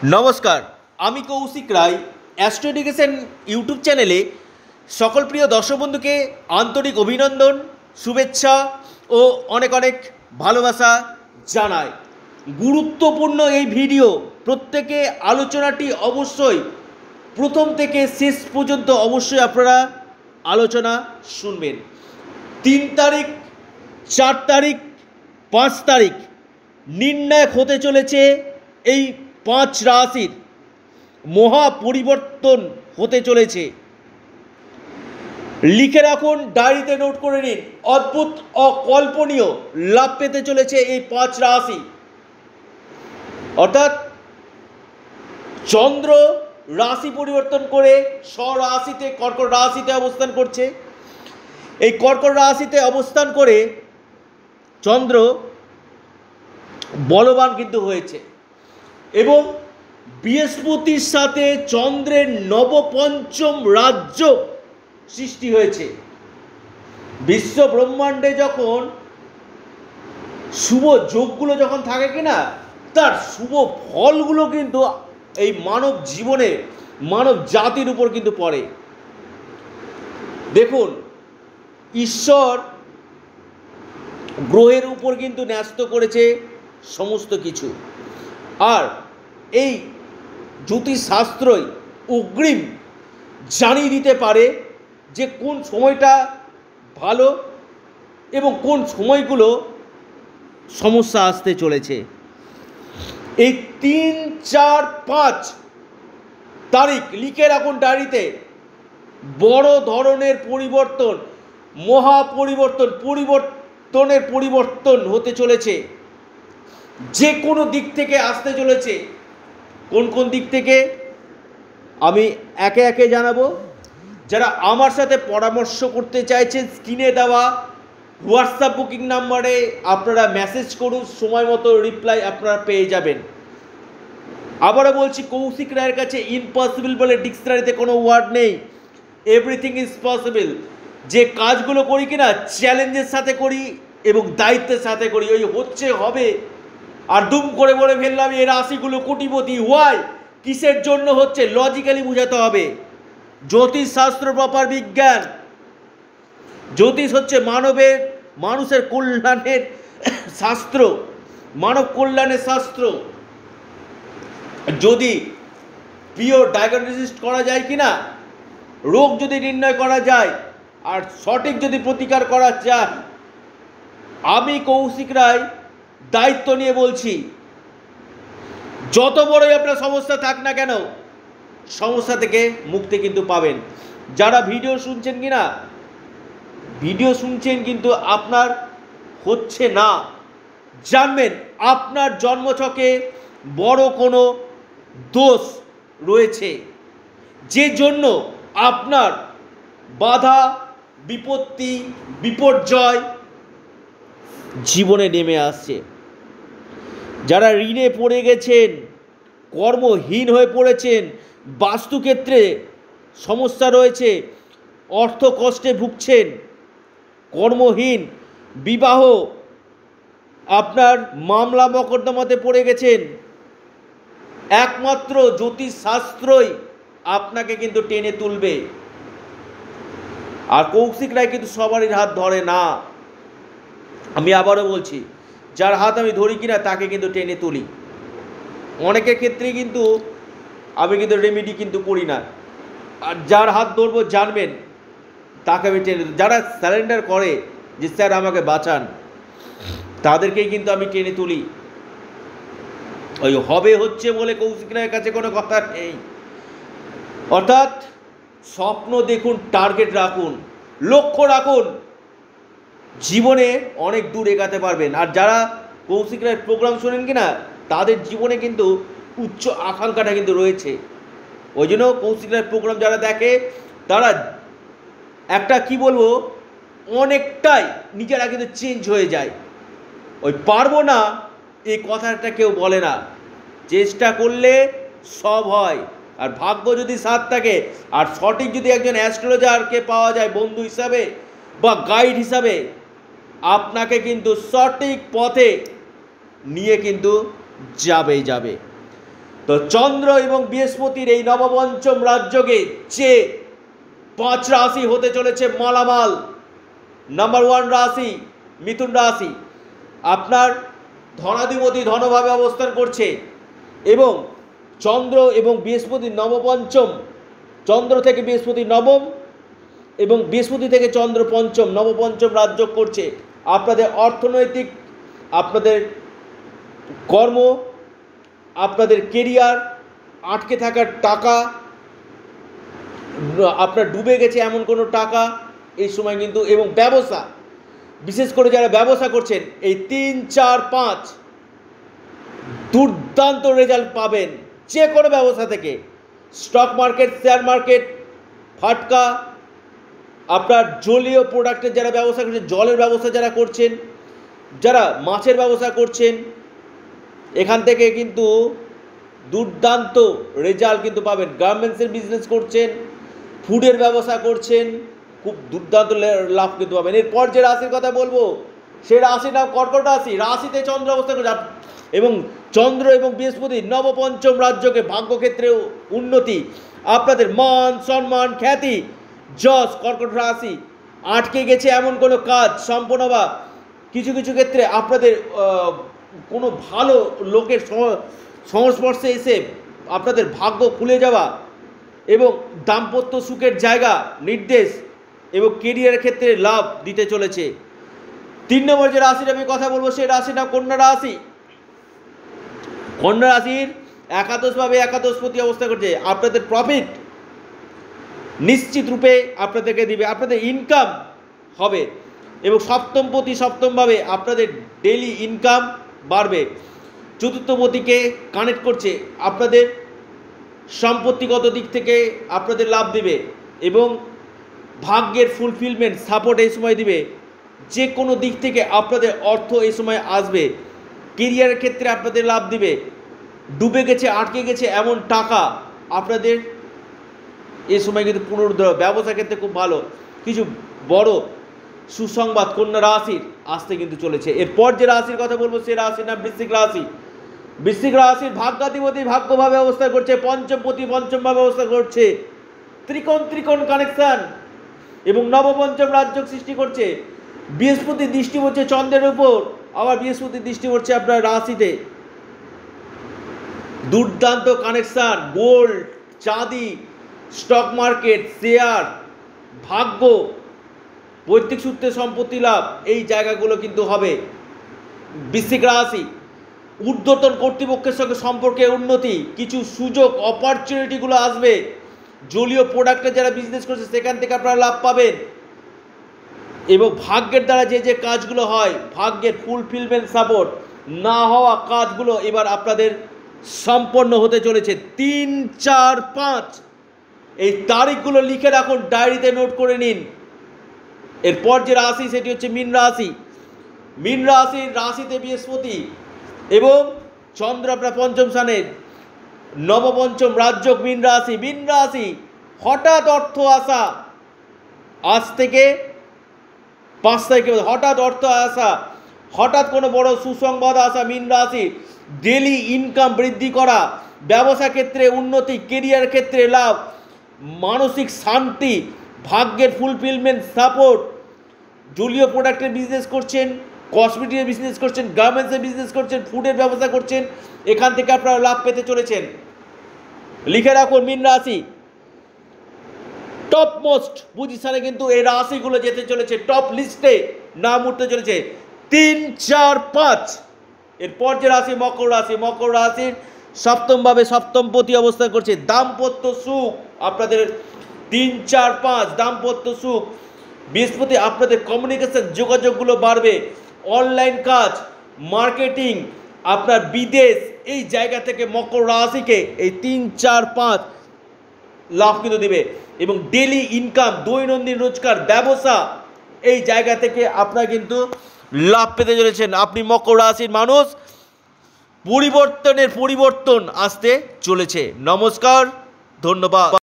নমস্কার, আমি Kaushik Roy. Astro education YouTube চ্যানেলে সকল প্রিয় দর্শক বন্ধুকে আন্তরিক অভিনন্দন, শুভেচ্ছা ও অনেক অনেক ভালোবাসা জানাই। গুরুত্বপূর্ণ এই ভিডিও, প্রত্যেকে আলোচনাটি অবশ্যই প্রথম থেকে শেষ পর্যন্ত অবশ্যই আপনারা আলোচনা শুনবেন। 3 তারিখ, 4 তারিখ, 5 তারিখ নির্ণায়ক হতে চলেছে। এই 5 রাশির মহা পরিবর্তন হতে চলেছে। লিখে রাখুন, ডায়েরিতে নোট করে নিন। অদ্ভুত অকল্পনীয় লাভ পেতে চলেছে এই 5 রাশি। অর্থাৎ চন্দ্র রাশি পরিবর্তন করে স্বরাশিতে কর্কট রাশিতে অবস্থান করছে। এই কর্কট রাশিতে অবস্থান করে চন্দ্র বলবান কিন্তু হয়েছে এবং বৃহস্পতির সাথে চন্দ্রের নবপঞ্চম রাজ্য সৃষ্টি হয়েছে। বিশ্ব ব্রহ্মাণ্ডে যখন শুভ যোগগুলো যখন থাকে কিনা, তার শুভ ফলগুলো কিন্তু এই মানব জীবনে, মানব জাতির উপর কিন্তু পড়ে। দেখুন, ঈশ্বর গ্রহের উপর কিন্তু ন্যস্ত করেছে সমস্ত কিছু। আর এই জ্যোতিষশাস্ত্রই অগ্রিম জানিয়ে দিতে পারে যে কোন সময়টা ভালো এবং কোন সময়গুলো সমস্যা আসতে চলেছে। এই 3, 4, 5 তারিখ লিখে রাখুন ডায়েরিতে। বড় ধরনের পরিবর্তন, মহা পরিবর্তনের পরিবর্তন হতে চলেছে। যে কোনো দিক থেকে আসতে চলেছে। কোন কোন দিক থেকে আমি একে একে জানাবো। যারা আমার সাথে পরামর্শ করতে চাইছেন, স্ক্রিনে দেওয়া হোয়াটসঅ্যাপ বুকিং নাম্বারে আপনারা মেসেজ করুন, সময় মতো রিপ্লাই আপনারা পেয়ে যাবেন। আবারও বলছি, কৌশিক রায়ের কাছে ইম্পসিবল বলে ডিকশনারিতে কোনো ওয়ার্ড নেই। Everything is possible. যে কাজগুলো করি কিনা চ্যালেঞ্জের সাথে করি এবং দায়িত্বের সাথে করি। ওই হচ্ছে হবে আর দুম করে বলে ফেললাম এই রাশিগুলো কোটিপতি। ওয়াই, কিসের জন্য হচ্ছে, লজিক্যালি বোঝাতে হবে। জ্যোতিষশাস্ত্র প্রপার বিজ্ঞান। জ্যোতিষ হচ্ছে মানুষের কল্যাণের শাস্ত্র, মানব কল্যাণের শাস্ত্র। যদি পিওর ডায়াগনোসিস করা যায় কিনা, রোগ যদি নির্ণয় করা যায় আর সঠিক যদি প্রতিকার করা যায়, আমি কৌশিক রায় দায়িত্ব নিয়ে বলছি, যত বড়ই আপনার সমস্যা থাক না কেন, সমস্যা থেকে মুক্তি কিন্তু পাবেন। যারা ভিডিও শুনছেন কিনা, ভিডিও শুনছেন কিন্তু আপনার হচ্ছে না, জানবেন আপনার জন্মছকে বড় কোনো দোষ রয়েছে, যে জন্য আপনার বাধা, বিপত্তি, বিপর্যয় জীবনে নেমে আসছে। যারা ঋণে পড়ে গেছেন, কর্মহীন হয়ে পড়েছেন, বাস্তুক্ষেত্রে সমস্যা রয়েছে, অর্থ কষ্টে ভুগছেন, কর্মহীন, বিবাহ আপনার মামলা মকদ্দমাতে পড়ে গেছেন, একমাত্র জ্যোতিষশাস্ত্রই আপনাকে কিন্তু টেনে তুলবে। আর কৌশিক রায় কিন্তু সবারই হাত ধরে না। আমি আবারও বলছি, যার হাত আমি ধরি কিনা তাকে কিন্তু টেনে তুলি। অনেকের ক্ষেত্রে কিন্তু আমি কিন্তু রেমেডি কিন্তু করি না। আর যার হাত ধরবো জানবেন তাকে আমি টেনে তুলি। যারা সারেন্ডার করে যে স্যার আমাকে বাঁচান, তাদেরকেই কিন্তু আমি টেনে তুলি। ওই হবে হচ্ছে বলে কৌশিক রায়ের কাছে কোনো কথা নেই। অর্থাৎ স্বপ্ন দেখুন, টার্গেট রাখুন, লক্ষ্য রাখুন, জীবনে অনেক দূর এগাতে পারবেন। আর যারা কৌশিক রায়ের প্রোগ্রাম শোনেন কিনা, তাদের জীবনে কিন্তু উচ্চ আকাঙ্ক্ষাটা কিন্তু রয়েছে। ওই জন্য কৌশিক রায়ের প্রোগ্রাম যারা দেখে, তারা একটা কি বলবো, অনেকটাই নিজেরা কিন্তু চেঞ্জ হয়ে যায়। ওই পারবো না এই কথাটা কেউ বলে না। চেষ্টা করলে সব হয়। আর ভাগ্য যদি সাথ থাকে আর সঠিক যদি একজন অ্যাস্ট্রোলজারকে পাওয়া যায় বন্ধু হিসাবে বা গাইড হিসাবে, আপনাকে কিন্তু সঠিক পথে নিয়ে কিন্তু যাবে। তো চন্দ্র এবং বৃহস্পতির এই নবপঞ্চম রাজযোগে যে 5 রাশি হতে চলেছে মালামাল। নাম্বার 1 রাশি মিথুন রাশি, আপনার ধনাধিপতি ধনভাবে অবস্থান করছে এবং চন্দ্র এবং বৃহস্পতি নবপঞ্চম, চন্দ্র থেকে বৃহস্পতি নবম এবং বৃহস্পতি থেকে চন্দ্র পঞ্চম, নবপঞ্চম রাজযোগ করছে। আপনাদের অর্থনৈতিক, আপনাদের কর্ম, আপনাদের কেরিয়ার, আটকে থাকার টাকা, আপনার ডুবে গেছে এমন কোনো টাকা এই সময় কিন্তু, এবং ব্যবসা, বিশেষ করে যারা ব্যবসা করছেন এই 3, 4, 5 দুর্দান্ত রেজাল্ট পাবেন যে কোনো ব্যবসা থেকে। স্টক মার্কেট, শেয়ার মার্কেট, ফাটকা, আপনার জলীয় প্রোডাক্টের যারা ব্যবসা করছেন, জলের ব্যবসা যারা করছেন, যারা মাছের ব্যবসা করছেন, এখান থেকে কিন্তু দুর্দান্ত রেজাল্ট কিন্তু পাবেন। গার্মেন্টসের বিজনেস করছেন, ফুডের ব্যবসা করছেন, খুব দুর্দান্ত লাভ কিন্তু পাবেন। এরপর যে রাশির কথা বলবো সে রাশির নাম কর্কট রাশি। রাশিতে চন্দ্র অবস্থা করছে এবং চন্দ্র এবং বৃহস্পতি নবপঞ্চম রাজ্যকে ভাগ্যক্ষেত্রেও উন্নতি, আপনাদের মান সম্মান খ্যাতি যশ। কর্কট রাশি আটকে গেছে এমন কোনো কাজ সম্পন্ন বা কিছু কিছু ক্ষেত্রে আপনাদের কোনো ভালো লোকের সংস্পর্শে এসে আপনাদের ভাগ্য খুলে যাওয়া এবং দাম্পত্য সুখের জায়গা নির্দেশ এবং কেরিয়ারের ক্ষেত্রে লাভ দিতে চলেছে। 3 নম্বর যে রাশির আমি কথা বলবো সেই রাশির নাম কন্যা রাশি। কন্যা রাশির একাদশভাবে একাদশপতি অবস্থা করছে। আপনাদের প্রফিট নিশ্চিত রূপে আপনাদেরকে দিবে, আপনাদের ইনকাম হবে এবং সপ্তমপতি সপ্তমভাবে আপনাদের ডেইলি ইনকাম বাড়বে। চতুর্থপতিকে কানেক্ট করছে, আপনাদের সম্পত্তিগত দিক থেকে আপনাদের লাভ দিবে এবং ভাগ্যের ফুলফিলমেন্ট সাপোর্ট এই সময় দিবে। যে কোনো দিক থেকে আপনাদের অর্থ এই সময় আসবে। কেরিয়ারের ক্ষেত্রে আপনাদের লাভ দিবে। ডুবে গেছে, আটকে গেছে এমন টাকা আপনাদের এই সময় কিন্তু পুনরুদ্ধার। ব্যবসা ক্ষেত্রে খুব ভালো কিছু বড় সুসংবাদ কন্যা রাশির আসতে কিন্তু চলেছে। এরপর যে রাশির কথা বলবো সে রাশির নাম বৃশ্চিক রাশি। বৃশ্চিক রাশির ভাগ্যাধিপতি ভাগ্যভাবে অবস্থা করছে, পঞ্চমপতি পঞ্চমভাবে অবস্থা করছে, ত্রিকোণ কানেকশন এবং নবপঞ্চম রাজযোগ সৃষ্টি করছে। বৃহস্পতি দৃষ্টি পড়ছে চন্দ্রের উপর, আবার বৃহস্পতি দৃষ্টি পড়ছে আপনার রাশিতে। দুর্দান্ত কানেকশন, গোল্ড, চাঁদি, স্টক মার্কেট, শেয়ার, ভাগ্য, পৈতৃক সূত্রে সম্পত্তি লাভ, এই জায়গাগুলো কিন্তু হবে। বৃশ্চিক রাশি ঊর্ধ্বতন কর্তৃপক্ষের সঙ্গে সম্পর্কে উন্নতি, কিছু সুযোগ অপরচুনিটিগুলো আসবে। জলীয় প্রোডাক্টে যারা বিজনেস করছে সেখান থেকে আপনারা লাভ পাবেন এবং ভাগ্যের দ্বারা যে যে কাজগুলো হয়, ভাগ্যের ফুলফিলমেন্ট সাপোর্ট না হওয়া কাজগুলো এবার আপনাদের সম্পন্ন হতে চলেছে। 3, 4, 5 এই তারিখগুলো লিখে রাখুন, ডায়েরিতে নোট করে নিন। এরপর যে রাশি সেটি হচ্ছে মীন রাশি। মীন রাশির রাশিতে বৃহস্পতি এবং চন্দ্র আপনার পঞ্চম স্থানে, নবপঞ্চম রাজযোগ মীন রাশি। মীন রাশি হঠাৎ অর্থ আসা, আজ থেকে 5 তারিখে হঠাৎ অর্থ আসা, হঠাৎ কোনো বড় সুসংবাদ আসা। মীন রাশি ডেলি ইনকাম বৃদ্ধি করা, ব্যবসা ক্ষেত্রে উন্নতি, কেরিয়ার ক্ষেত্রে লাভ, মানসিক শান্তি, ভাগ্যের ফুলফিলমেন্ট সাপোর্ট। জলীয় প্রোডাক্টের বিজনেস করছেন, কসমেটিকের বিজনেস করছেন, গার্মেন্টসের বিজনেস করছেন, ফুডের ব্যবসা করছেন, এখান থেকে আপনারা লাভ পেতে চলেছেন। লিখে রাখুন মীন রাশি টপ মোস্ট পজিশনে কিন্তু এই রাশিগুলো যেতে চলেছে, টপ লিস্টে নাম উঠতে চলেছে। 3, 4, 5 এরপর যে রাশি মকর রাশি। মকর রাশির সপ্তমভাবে সপ্তমপতি অবস্থান করছে। দাম্পত্য সুখ আপনাদের 3, 4, 5 দাম্পত্য সুখ। বৃহস্পতি আপনাদের কমিউনিকেশন যোগাযোগগুলো বাড়বে। অনলাইন কাজ, মার্কেটিং, আপনার বিদেশ, এই জায়গা থেকে মকর রাশিকে এই 3, 4, 5 লাভ কিন্তু দেবে এবং ডেলি ইনকাম, দৈনন্দিন রোজগার, ব্যবসা, এই জায়গা থেকে আপনারা কিন্তু লাভ পেতে চলেছেন। আপনি মকর রাশির মানুষ, পরিবর্তন আসতে চলেছে। নমস্কার, ধন্যবাদ।